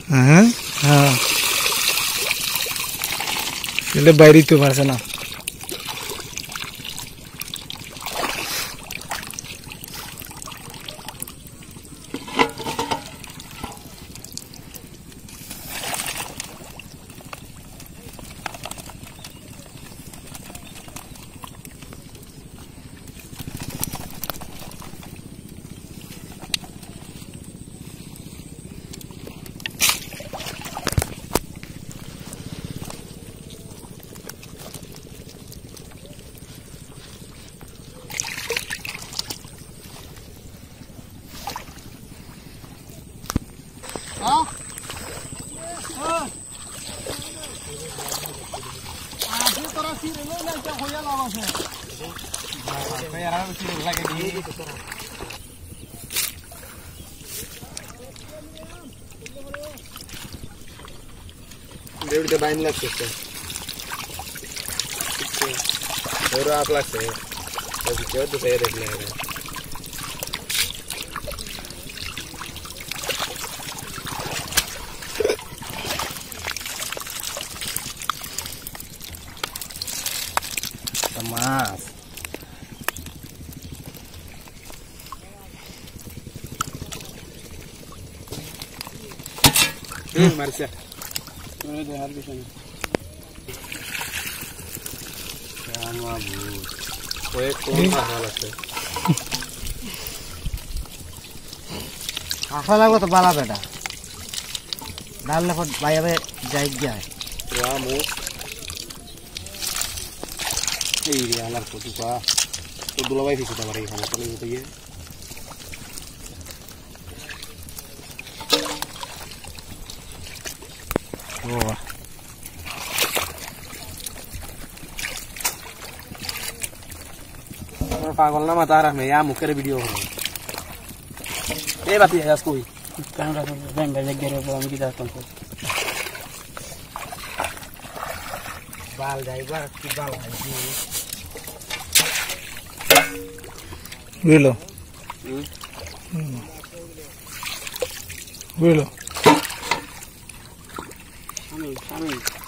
हाँ हाँ चले बाहरी तो भाषा ना हाँ आधी तरह से रे ना क्या होया लावा से भाई यार कुछ लगे नहीं डेढ़ के बाइन लग सकते और आप लगते हैं अभी क्या तो सही देख लेंगे Mas. Marcia. Ini dah habis ni. Sama bu. Kau kau mahal tu. Asal aku tu bala beda. Dah lepas bayar jahit dia. Ramu. Ini alar tu juga. Tu dulu lagi kita beri sama kalau itu ye. Oh. पागल ना मत आ रहा मैं यहाँ मुकेरे video हो रहा हूँ ये बात है यार कोई कैमरा से बैंड लग गया है वो हम किधर तुमको बाल जाएगा कि बाल है Willow. Willow. Amin.